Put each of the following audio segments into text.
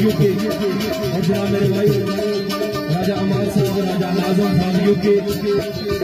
के और जनाब मेरे भाई राजा अमार साहब और राजा नाजम फाजियों के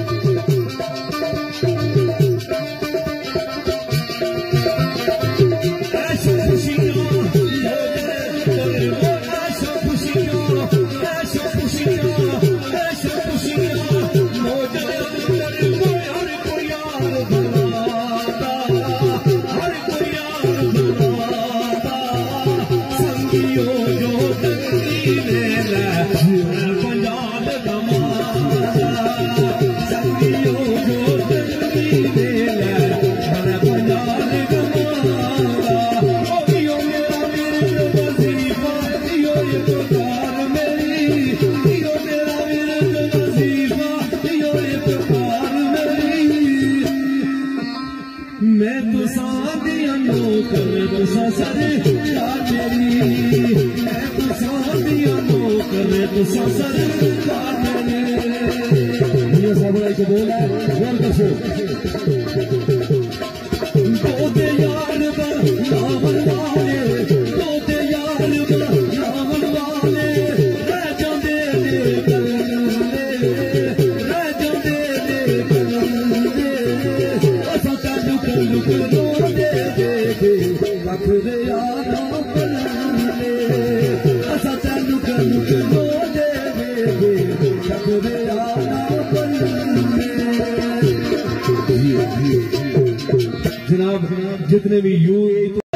मैं तो सादिया नौकर तुसा सरकार मेरी मैं तो सादिया नौकर तुसा सरकार मेरी ये सब को बोला गौर करो दो यार नाम वाले दो यार नाम वाले रह जाते रख दे यारा पलने असा चालू कलू लो दे रख दे यारा पलने। जनाब जितने भी यूए